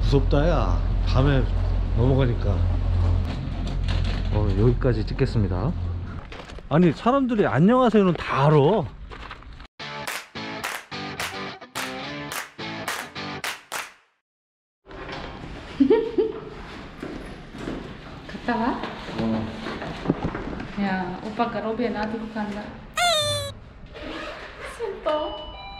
무섭다 야 밤에 넘어가니까. 여기까지 찍겠습니다. 아니 사람들이 안녕하세요는 다 알아. 갔다 와? 야 오빠가 로비에 놔두고 간다. 슬퍼.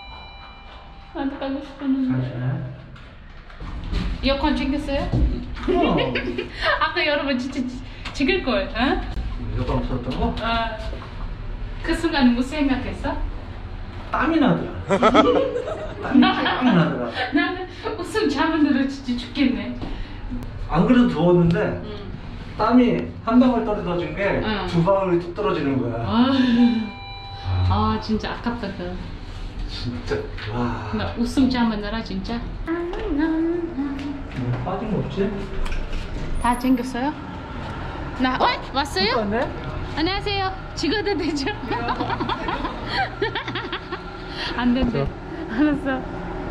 안 가고 싶었는데. 에어컨 챙겼어요? 아까 여러분 진짜 찍을걸, 어? 에어컨 없었던 거? 그 순간 무슨 생각했어? 땀이 나더라. 땀이 나더라. 나는 웃음 자문으로 진짜 죽겠네. 안 그래도 더웠는데 땀이 한 방울 떨어진 게 두 방울이 뚝 떨어지는 거야. 아 진짜 아깝다 그. 진짜 와. 나 웃음 자문으로 진짜. 빠진 거 없지? 다 챙겼어요? 왔어요? 네? 안녕하세요. 찍어도 되죠? 안 된대. 알았어.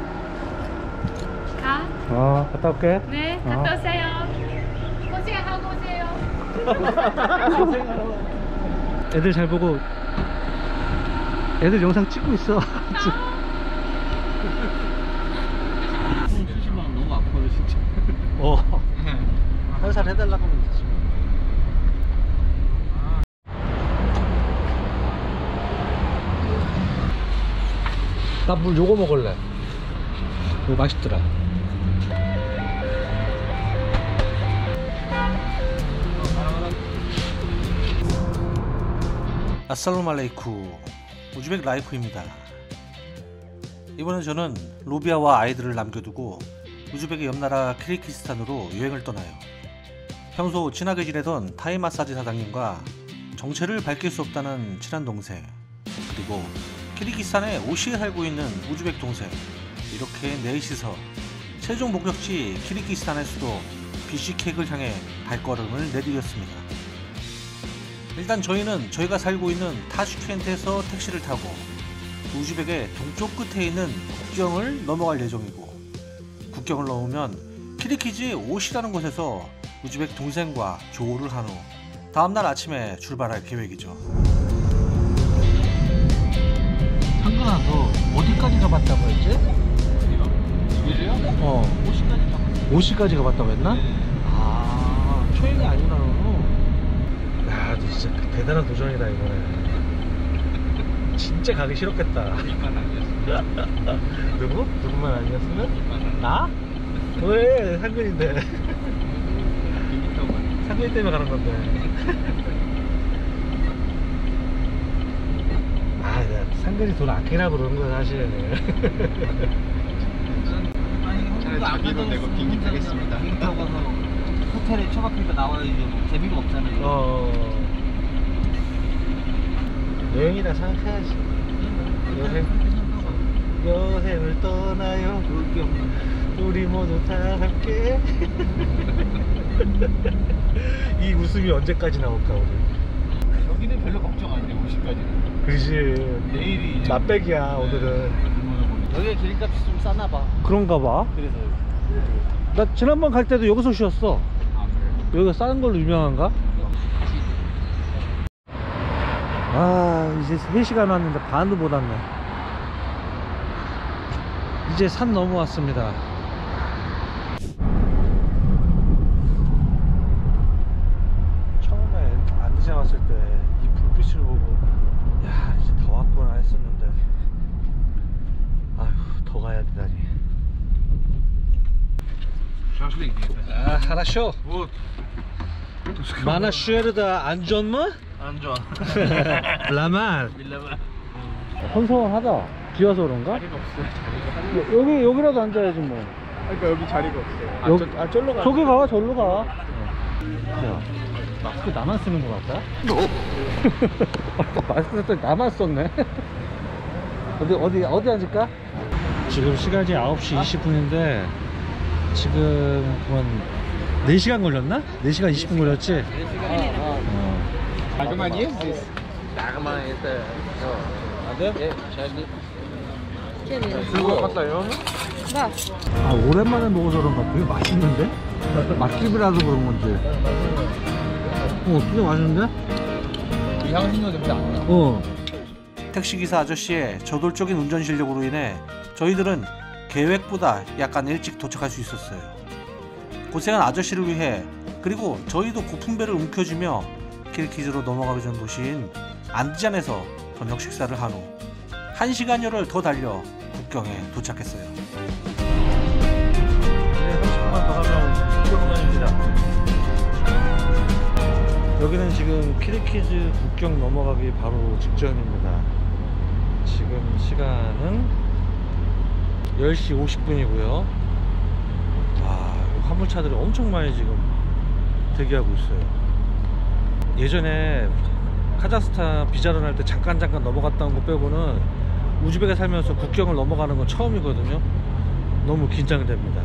가. 갔다 올게. 네, 갔다 오세요. 고생하고 오세요. 애들 잘 보고. 애들 영상 찍고 있어. 수시방 너무 아파요 진짜. 한 살 해달라고 하면 되지. 나 물 요거 먹을래. 이거 맛있더라. 아살로말레이쿠, 우즈벡 라이프입니다. 이번엔 저는 로비아와 아이들을 남겨두고 우즈벡의 옆나라 키르기스탄으로 여행을 떠나요. 평소 친하게 지내던 타이 마사지 사장님과 정체를 밝힐 수 없다는 친한 동생, 그리고 키르기스탄에 오시에 살고 있는 우즈벡 동생, 이렇게 넷이서 최종 목적지 키르기스탄의 수도 비시케크를 향해 발걸음을 내디뎠습니다. 일단 저희는 저희가 살고 있는 타슈켄트에서 택시를 타고 우즈벡의 동쪽 끝에 있는 국경을 넘어갈 예정이고, 국경을 넘으면 키르키즈의 오시라는 곳에서 우즈벡 동생과 조우를 한 후 다음날 아침에 출발할 계획이죠. 상근아, 너 어디까지 가봤다고 했지? 이게요? 50까지 가봤어요. 50까지 가봤다고 했나? 아, 초행이 아니구나 너는. 야, 너 진짜 대단한 도전이다 이거는. 진짜 가기 싫었겠다. 이만 아니었어요. 누구? 누구만 아니었으면? 나? 왜? 상근인데. 비행기 타고 가는 상근 때문에 가는 건데. 아, 내가 상근이 돈 아끼라고 그러는 거야 사실. 차라리 자기 돈 내고 비행기 타겠습니다. 비행기 타고 가서 호텔에 처박히니까 나와야지. 뭐 재미가 없잖아요. 여행이라 생각해야지. 여행을 떠나요. 우리 모두 다 함께. 이 웃음이 언제까지 나올까 우리. 여기는 별로 걱정 안 돼. 50까지는. 그지. 내일이 이제 나백이야 오늘은. 여기가 기름값이 좀 싸나 봐. 그런가 봐. 그래서. 나 지난번 갈 때도 여기서 쉬었어. 아 그래요? 여기가 싼 걸로 유명한가? 아, 이제 3시간 왔는데 반도 못 왔네. 이제 산 넘어왔습니다. 처음에 안디장 왔을 때 이 불빛을 보고 야, 이제 더 왔구나 했었는데 아휴, 더 가야 되다니. 아, 하라쇼. 마나 슈에르다 안전마? 안좋아. 라만. 헌성하다. 비 와서 그런가? 자리가 없어요. 여기라도 앉아야지 뭐. 그러니까 여기 자리가 없어요. 절로 가. 저기 가, 절로 가. 야, 마스크 나만 쓰는 거 같다? 마스크 썼더니 나만 썼네. 어디 앉을까? 지금 시간이 9시 20분인데 지금 그만 4시간 걸렸나? 4시간 20분 걸렸지? 자그만이에요? 자그만 있어요. 아, 네? 예, 자기. 즐거웠어요? 네. 아, 오랜만에 먹어서 그런가 되게 맛있는데? 맛집이라서 그런 건지. 진짜 맛있는데? 이 향신료 때문에 안 나. 택시기사 아저씨의 저돌적인 운전 실력으로 인해 저희들은 계획보다 약간 일찍 도착할 수 있었어요. 고생한 아저씨를 위해 그리고 저희도 고풍배를 움켜쥐며 키르키즈로 넘어가기 전 도시인 안디잔에서 저녁 식사를 한 후 1시간여를 더 달려 국경에 도착했어요. 이제 30분만 더 가면 국경선입니다. 여기는 지금 키르키즈 국경 넘어가기 바로 직전입니다. 지금 시간은 10시 50분이고요. 화물차들이 엄청 많이 지금 대기하고 있어요. 예전에 카자흐스탄 비자를 할 때 잠깐 넘어갔다 온 거 빼고는 우즈벡에 살면서 국경을 넘어가는 건 처음이거든요. 너무 긴장됩니다.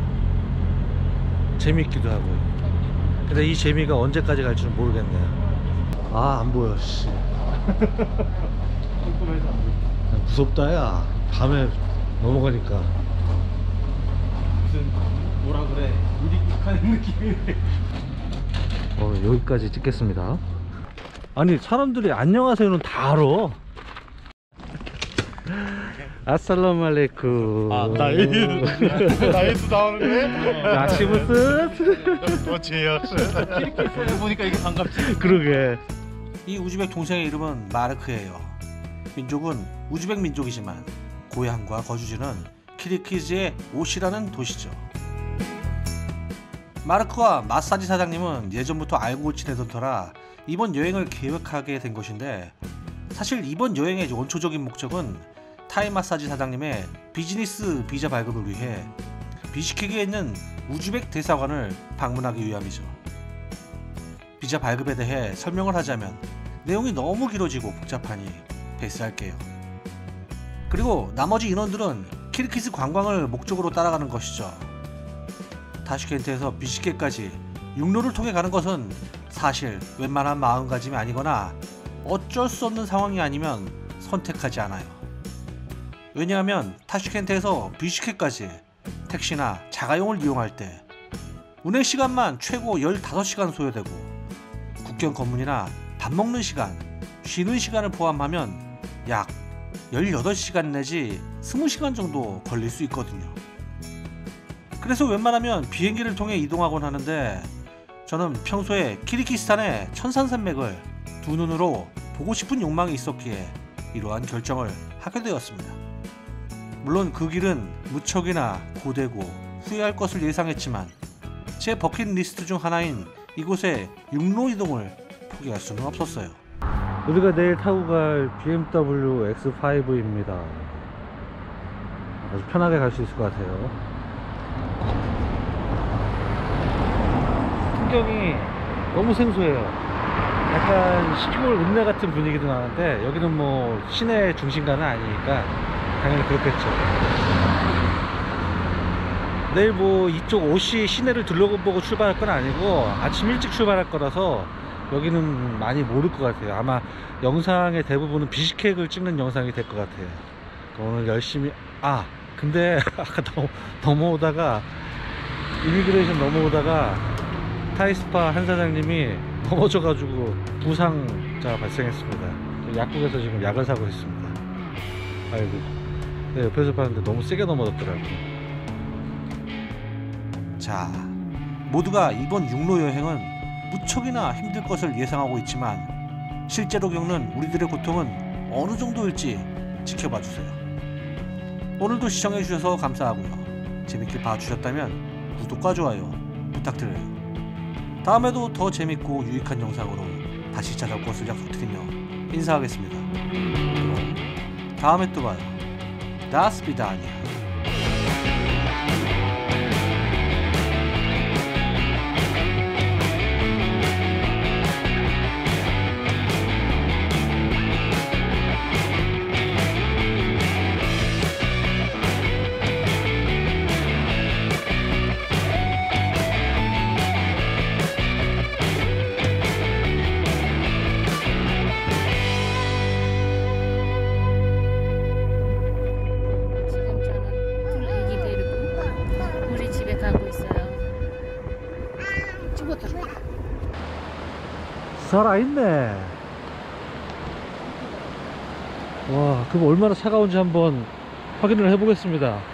재밌기도 하고요. 근데 이 재미가 언제까지 갈지는 모르겠네요. 안 보여 씨. 무섭다 야. 밤에 넘어가니까 무슨 뭐라 그래 우리국하는 느낌이네. 여기까지 찍겠습니다. 아니 사람들이 안녕하세요는 다 알아. 아살라무 알레이쿰. 나이도 나오는 거야? 야시무스. 어째요? 키르키스에 보니까 이게 반갑지. 그러게. 이 우즈벡 동생의 이름은 마르크예요. 민족은 우즈벡 민족이지만 고향과 거주지는 키르키즈의 오시라는 도시죠. 마르크와 마사지 사장님은 예전부터 알고 지내던 터라 이번 여행을 계획하게 된 것인데, 사실 이번 여행의 원초적인 목적은 타이 마사지 사장님의 비즈니스 비자 발급을 위해 비시케크에 있는 우즈벡 대사관을 방문하기 위함이죠. 비자 발급에 대해 설명을 하자면 내용이 너무 길어지고 복잡하니 패스할게요. 그리고 나머지 인원들은 키르키즈 관광을 목적으로 따라가는 것이죠. 타슈켄트에서 비시케크까지 육로를 통해 가는 것은 사실 웬만한 마음가짐이 아니거나 어쩔 수 없는 상황이 아니면 선택하지 않아요. 왜냐하면 타슈켄트에서 비시케크까지 택시나 자가용을 이용할 때 운행 시간만 최고 15시간 소요되고 국경 검문이나 밥 먹는 시간, 쉬는 시간을 포함하면 약 18시간 내지 20시간 정도 걸릴 수 있거든요. 그래서 웬만하면 비행기를 통해 이동하곤 하는데, 저는 평소에 키르기스탄의 천산산맥을 두 눈으로 보고 싶은 욕망이 있었기에 이러한 결정을 하게 되었습니다. 물론 그 길은 무척이나 고되고 후회할 것을 예상했지만 제 버킷리스트 중 하나인 이곳의 육로 이동을 포기할 수는 없었어요. 우리가 내일 타고 갈 BMW X5입니다. 아주 편하게 갈 수 있을 것 같아요. 풍경이 너무 생소해요. 약간 시골 읍내 같은 분위기도 나는데 여기는 뭐 시내 중심가는 아니니까 당연히 그렇겠죠. 내일 뭐 이쪽 오시 시내를 둘러보고 출발할 건 아니고 아침 일찍 출발할 거라서 여기는 많이 모를 것 같아요. 아마 영상의 대부분은 비시케크를 찍는 영상이 될 것 같아요. 오늘 열심히 근데 아까 넘어오다가 이미그레이션 넘어오다가 타이스파 한 사장님이 넘어져가지고 부상자가 발생했습니다. 약국에서 지금 약을 사고 있습니다. 아이고. 네, 옆에서 봤는데 너무 세게 넘어졌더라고요. 자, 모두가 이번 육로 여행은 무척이나 힘들 것을 예상하고 있지만 실제로 겪는 우리들의 고통은 어느 정도일지 지켜봐 주세요. 오늘도 시청해 주셔서 감사하고요. 재밌게 봐주셨다면 구독과 좋아요 부탁드려요. 다음에도 더 재밌고 유익한 영상으로 다시 찾아올 것을 약속드리며 인사하겠습니다. 그럼 다음에 또 봐요. 다스비다니아. 살아있네. 와, 그럼 얼마나 차가운지 한번 확인을 해보겠습니다.